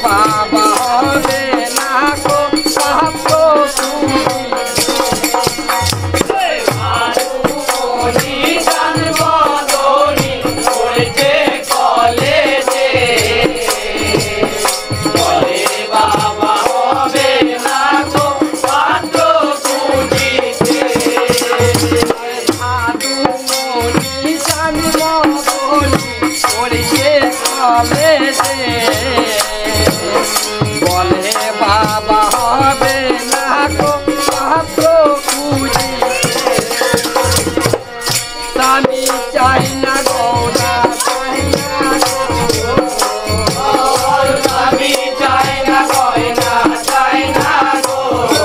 বাবা হবে না গো পাত্র বলে বাবা হবে না গো পাত্র খুঁজি স্বামী চাই না গৌরা চাই না স্বামী চাই না গয়না চাই না গো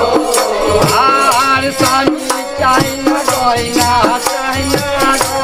আর স্বামী চাই না গয়না চাই না গো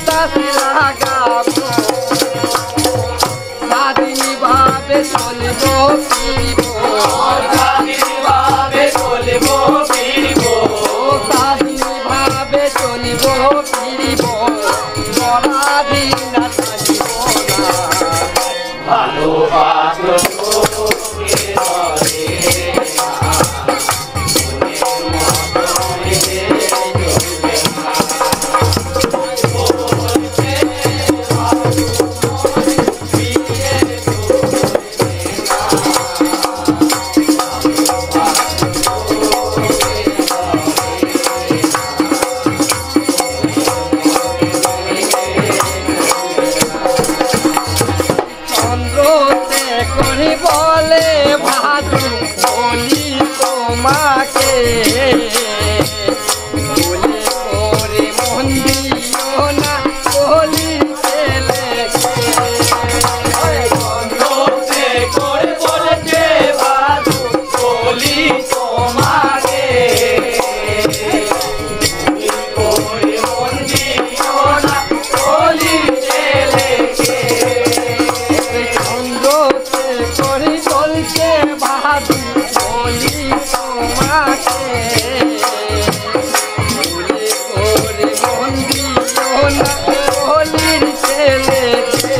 বাতাস লাগাবো স্বাধীন ভাবে চলবো ফিরবো স্বাধীন ভাবে চলবো ফিরবো স্বাধীন ভাবে চলবো ফিরবো পরাধীন থাকিব না ভালোবাসো বলে ভাদু বলি তোমাকে বলে করে মন দিও না বলি করে বলেছে ভাদু বলি তোমাকে করে মন দিও না বলি চলছে ভাদু বলি তোমাকে বলে করে মন দিও না বলির ছেলেকে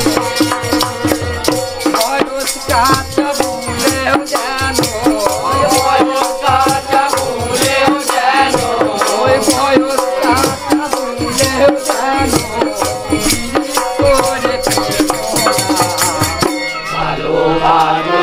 বয়স কাটা ভুলেও জানো বয়স কাটা ভুলেও জানো ওই বয়স কাটা ভুলেও জানো করে ভালো ভালো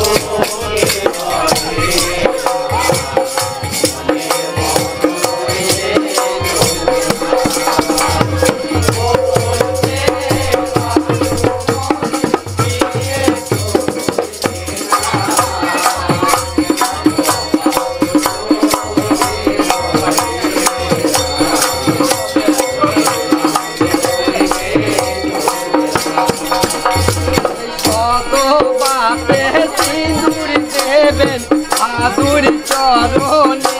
সিঁদুর দেবেন ভাদুর চরণে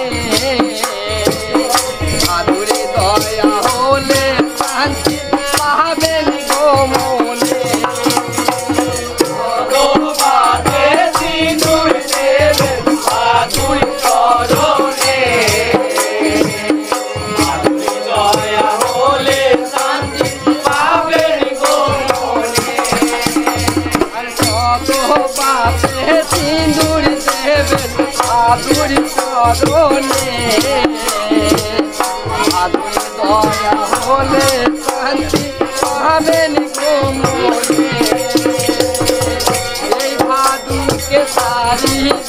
ভাদুর দয়া হলে শান্তি পাবেন গো মনে সিঁদুর দেবেন ভাদুর চরণে ভাদুর দয়া হলে শান্তি পাবেন গো মনে সিঁদুর দেবেন ভাদুর চরণে ভাদুর দয়া হলে শান্তি পাবেন গো মনে এই ভাদুকে সারি